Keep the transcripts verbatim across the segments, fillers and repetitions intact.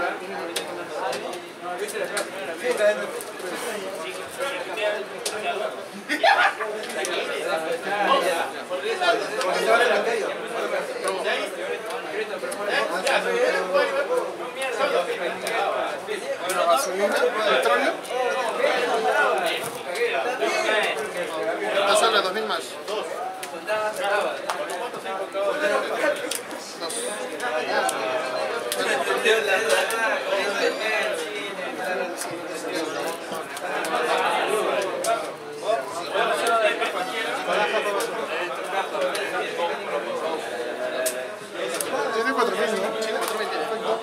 Una gasolina, petróleo. Pasarle dos mil más. Dos. Tiene cuatro mil, ¿no? Sí, cuatro mil, perfecto.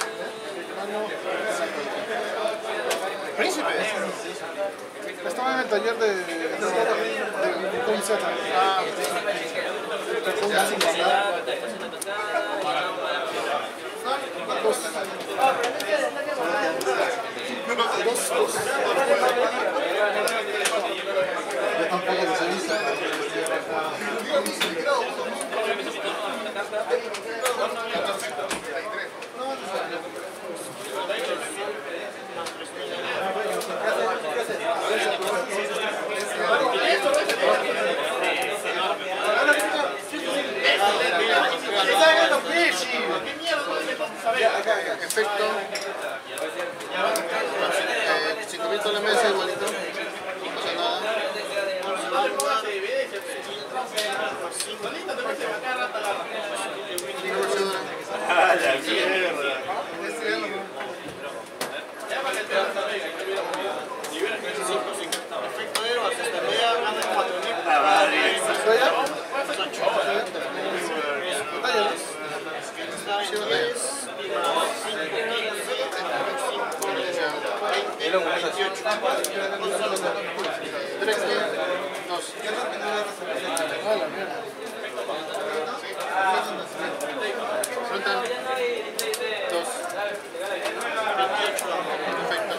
Príncipe. Estaba en el taller de de Concepto. Ah, dos. Dos, dos. Yo tampoco los he visto. Efecto. Eh, cinco mil la mesa igualito. No pasa nada. ¡Ah, la mierda! Efecto Eva, se estaría gana cuatro mil. ¡La madre! Son chavos. tres, dos. Sueltan. dos. Perfecto.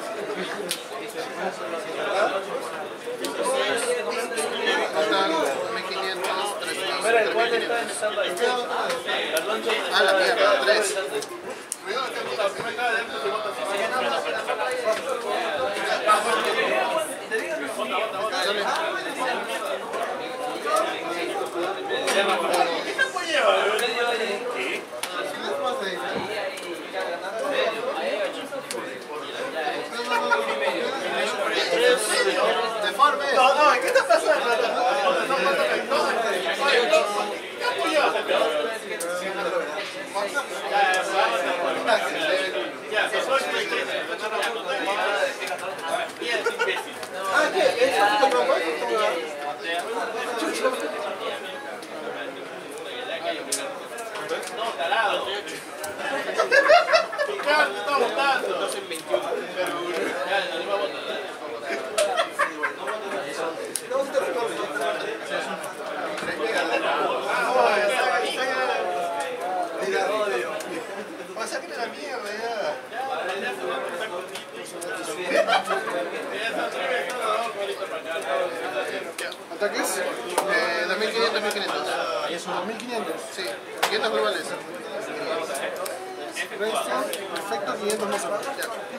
Total, mil quinientos, tres mil, tres mil quinientos. Ah, la mierda, tres. Deforme. No, no, ¿qué está pasando? ¿Qué apoyas? Ya, se soy Ah, ¿qué? ¿Es un propósito? No, tarado. Ricardo, te está votando. dos en veintiuno. Pero, ya, no le va a votar. Sáquenle la mierda ya. ¿Ataques? Eh, dos mil quinientos, dos mil quinientos. ¿dos mil quinientos? Sí, quinientos globales. Resto, perfecto, quinientos más abajo.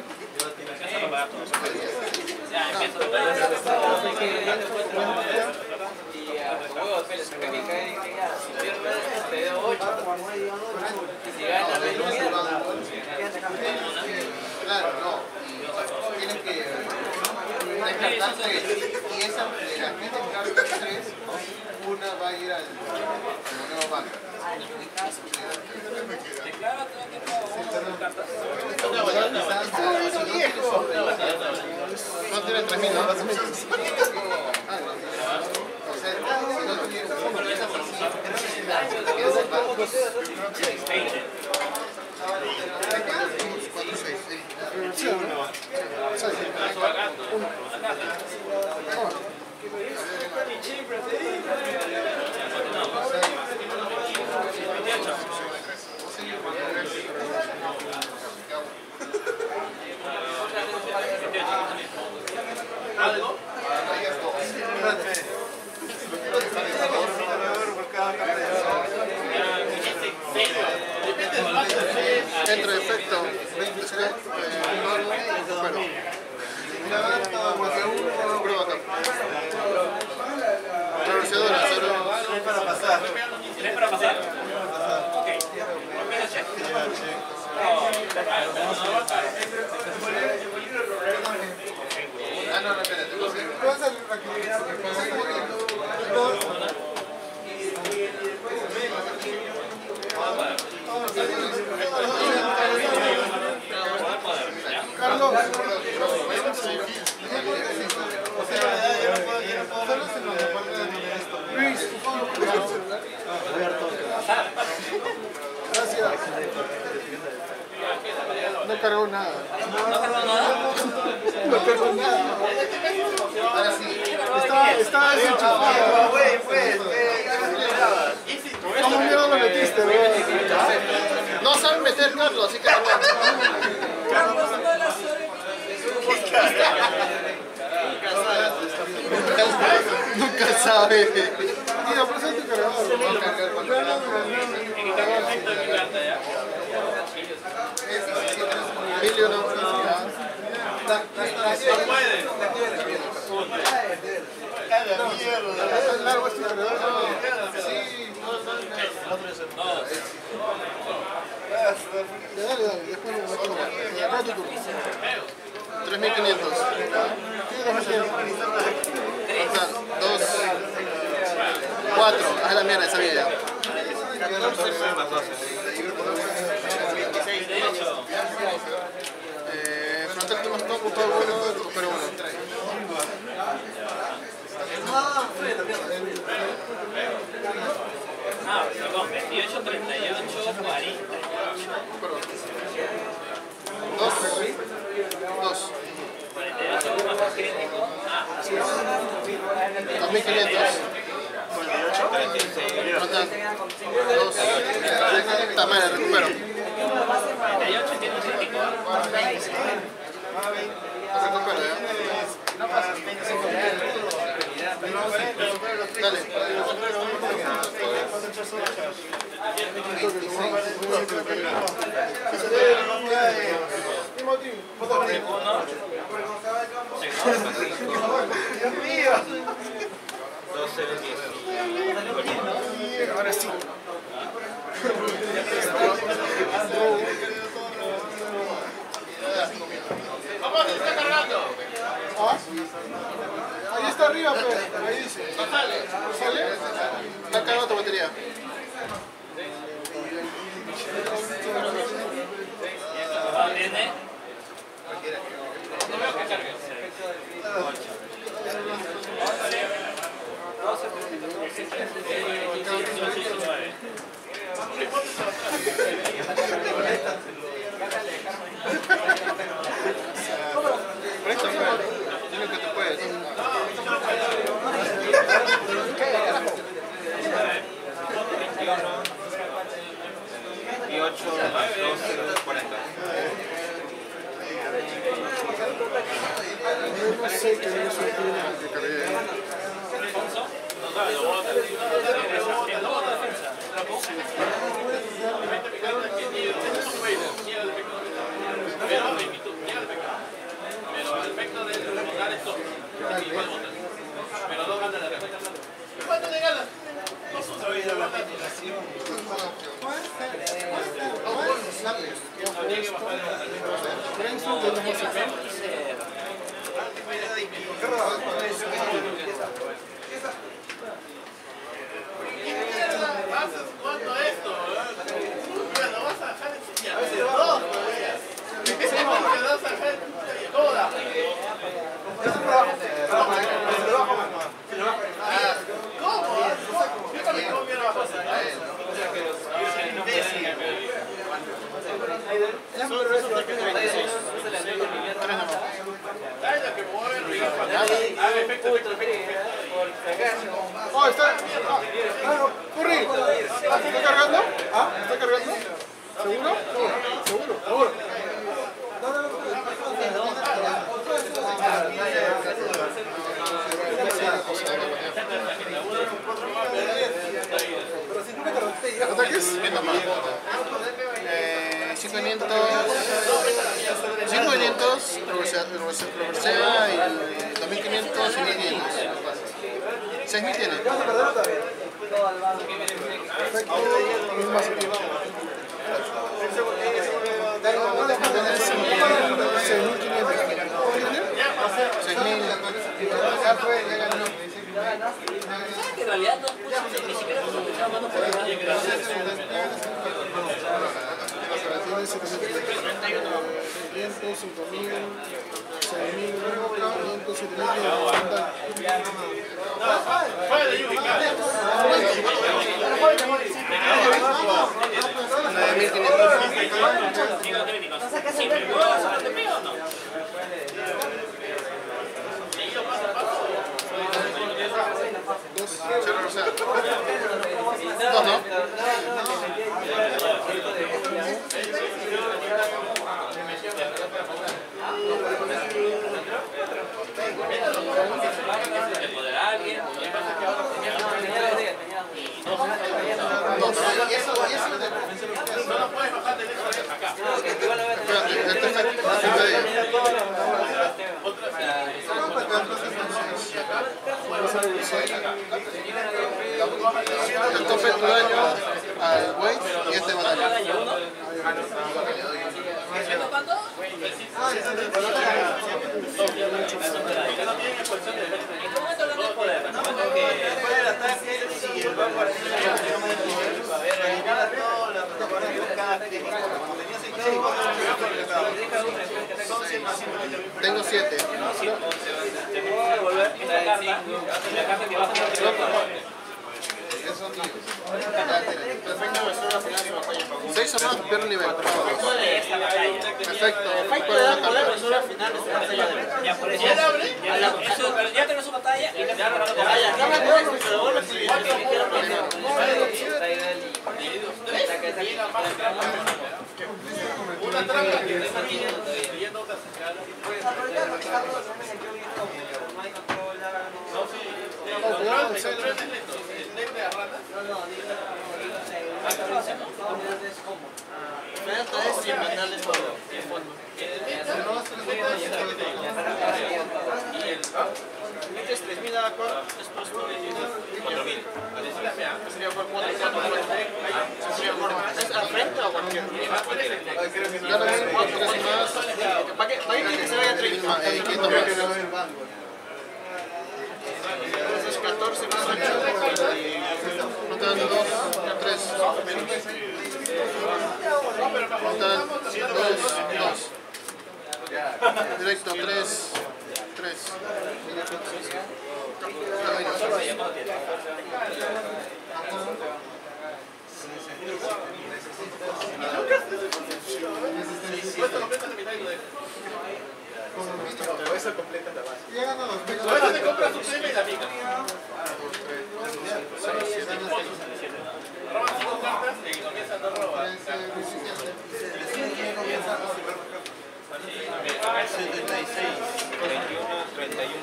Claro, no. Tienen que descartar tres. Y esa de las que descartan tres, una va a ir al nuevo banco. No tiene tres mil, ¿no? Ah, no. O sea, si no tuviera un fondo, esa persona te quedas al banco. cuatro, seis, sí. Sí, uno. seis. uno. ¿Algo? Entra efecto. veintitrés. Bueno. Prueba acá. Revolucionadora, cero. Es para pasar. ¿Es para pasar? Ok. Ah, no, no, espérate. Carlos. Luis, gracias. No cargó nada. ¿No cargó nada? No cargó nada. Ahora sí. Está, está desenchufado. Güey, pues, ¿Cómo mierda lo metiste, güey? No saben meter Carlos, así que Carlos no la nunca sabe. Mira, presenta tu cargador. Emilio no. ¿Es largo este cargador? Sí, no, no, no. Dale, dale, después lo meto. Acá tu turno. tres mil quinientos. dos, cuatro. Haz la mierda, esa mierda. Eh, frontal que más toco, todo bueno, recupero uno. Ah, perdón, veintiocho, treinta y ocho, cuarenta. Dos. Dos. cuarenta y ocho más crítico. Ah, dos mil quinientos. Frontal. Dos. Esta madre, recupero. cuarenta y ocho tiene un crítico. Recupero, ¿ya? Dale. Ahora sí. ¿Cómo se está cargando? ¿Ah? Ahí está arriba, pues. Ahí dice. ¿No sale? ¿No sale? Está cargando tu batería. ¿Tiene? No veo que cargue. Presta, dime que te puedes. y ocho más doce, cuarenta. No sé qué es eso que cargué. Pero el efecto de votar es todo. Pero dos ganas de respuesta. ¿Cuánto le ganas? No soy de la petición. ¿Cuánto esto? Lo vas a dejar enseñar. A veces dos. Lo vas a dejar toda. ¿Cómo? Yo también como mierda vas a hacer. Oh, está. Ah, no, corre. ¿Está cargando? ¿Ah? ¿Está cargando? ¿Seguro? ¿Seguro? ¿Seguro? ¿Ataques? Eh, cinco mil quinientos. reversea reversea y dos mil quinientos y mil quinientos. seis mil tiene. Perfecto. Misma serie. seis mil quinientos. seis mil. Ya fue, ya ganó. Que en realidad no, ni siquiera nos estaba dando por nada. cinco mil, seis mil, quinientos, siete mil, no, no. No lo puedes bajar de lejos acá. El tope de tu daño al weight y este va a dañar. ¿Cuánto? ¿En qué momento hablando de poder? Después del ataque, si el banco artilla eliminar toda la cada técnica. Como tenía seis técnicos, son cien más cien. Tengo siete. Volver esta carta, la carta que baja seis o más, pierdo nivel. Perfecto. ya por eso. Ya tenemos su batalla y ya no me Una trampa que está leyendo otras escalas. No, sí. El control es lento. El net de la rata. Esto es sin mandarles todo. Este es tres mil a cuatro, esto es cuatro mil. Sería por cuatro, cuatro, cuatro. ¿Es al frente o cualquier? Gana mil, tres más. ¿Para qué quiere que se vaya a treinta? quinientos más. Entonces catorce más ocho. No te dan dos, tres. No te dan dos, dos. Directo, tres, tres. Esto completa la mitad y lo dejas. Eso completa la base. A veces te compras tu crema y la mica. Roban cinco cartas y comienzan a robar. setenta y seis, veintiuno, treinta y uno.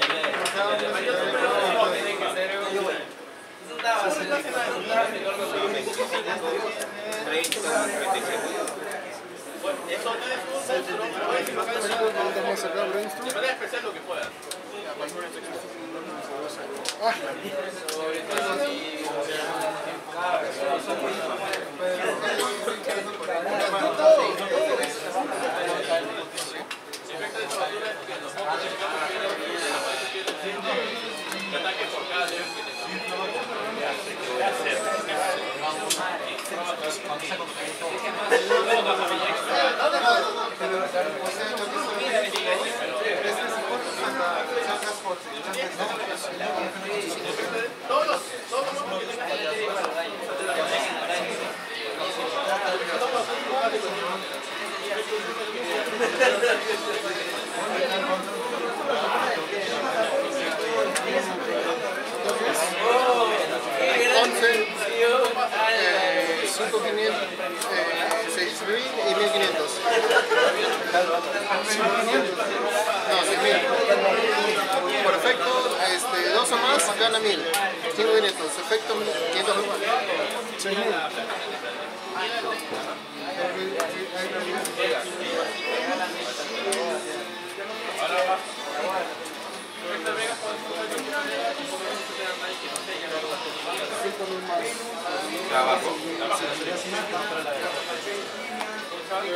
Eso no es un de manera especial lo que puedas. Ataque por cada dedo que todos, todos los que once, cinco mil quinientos, seis mil y mil quinientos. No, seis mil. Por efecto, este, dos o más gana mil. cinco mil quinientos. Efecto quinientos más. seis mil.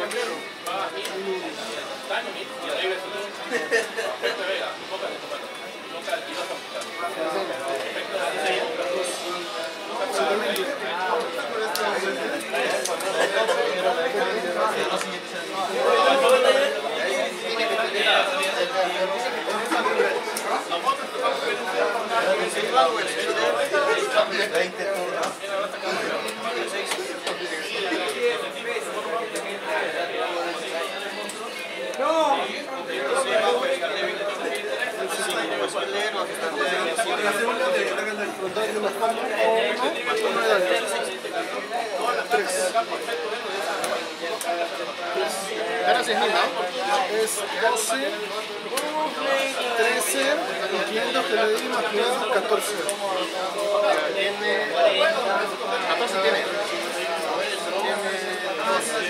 Era seis mil, ¿no? Es doce, trece, quinientos que le di más cuidado, catorce. Tiene... catorce tiene. Tiene doce,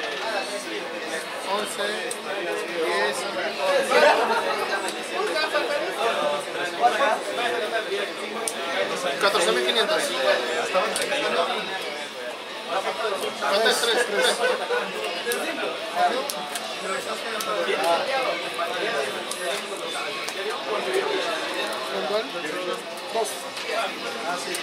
once, diez, catorce mil quinientos. ¿Cuánto es? tres, tres. ¿Cuál? Dos. Ah, sí,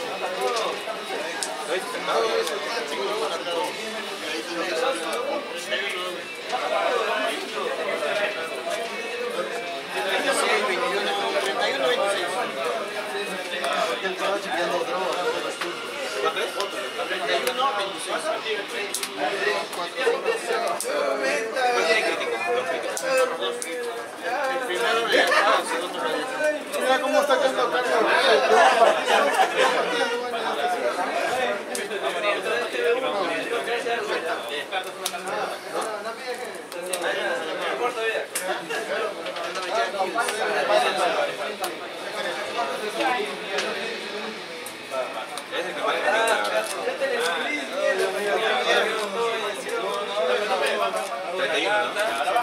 mira cómo está quedando Carlos. treinta y uno, ¿no?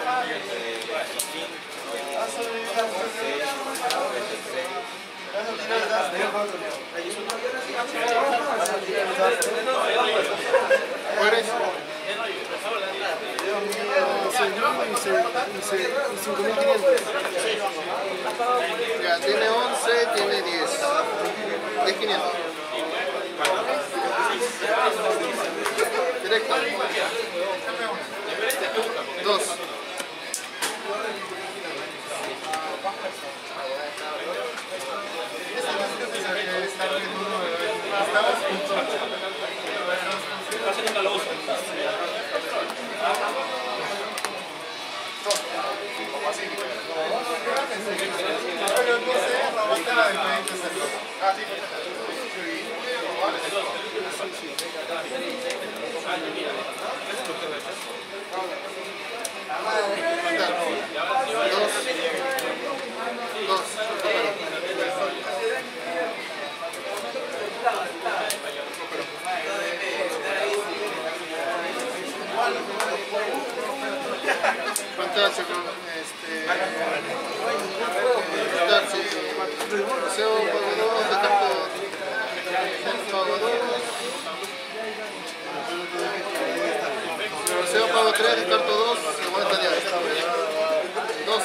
¿Cuáles? cinco mil quinientos. Ya, tiene once, tiene diez. diez quinientos. Directo. dos. Fantástico. Este... Paseo pago dos, de carta pago dos. Paseo pago tres, de carta dos, se vuelta ya. dos.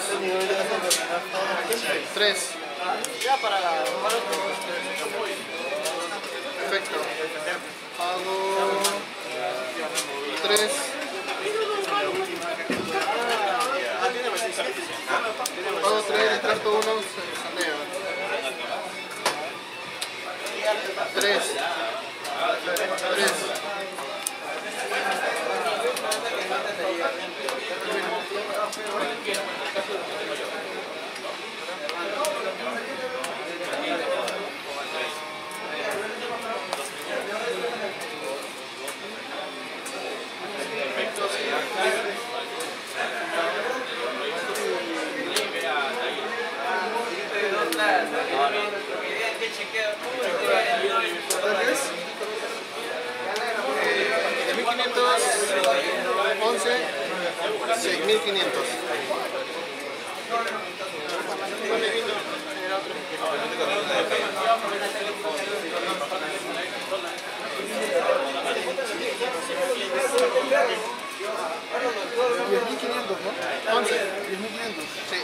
tres. Ya para la... Perfecto. Pago tres. Pago tres, descarto uno, saneo. tres. tres. once, seis mil quinientos. diez mil quinientos, ¿no? once. diez mil quinientos. Sí.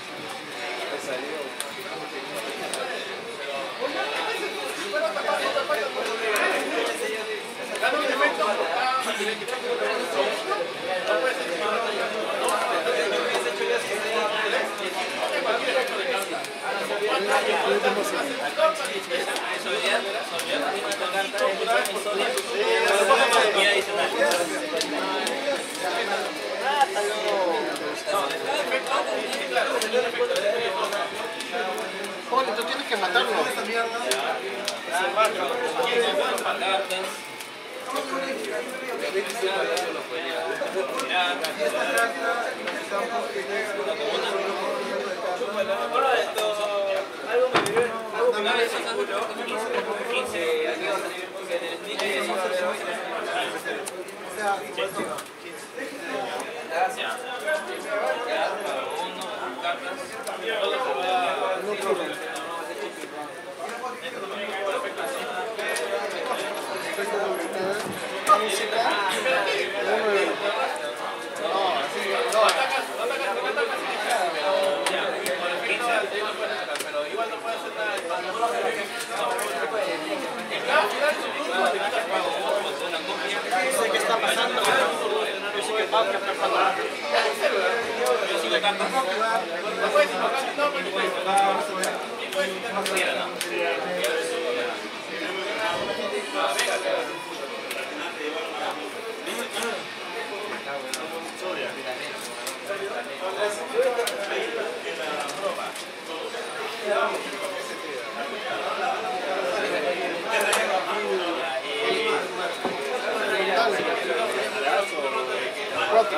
Poli, tú tienes que matarlo. Bueno, esto, algo me vivió, algo me vivió, quince, aquí va a salir porque en el sneaker y eso. Gracias. Uno, cartas. Pero igual no puede hacer nada. No sé qué está pasando. Yo sé que Pablo está pasando. Yo sigo cartas. No puedes invocar, no, pero puedes invocar. Cuatro.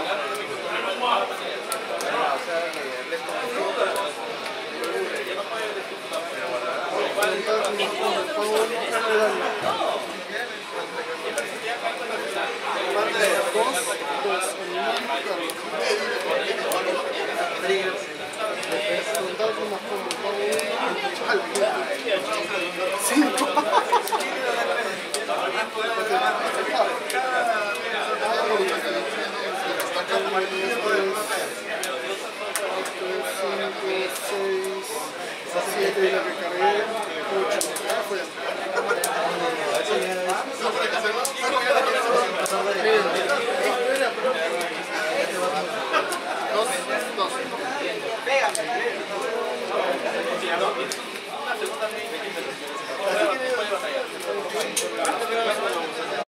siete, la que cargué, ocho. Ah, fue. Dos, dos. Una segunda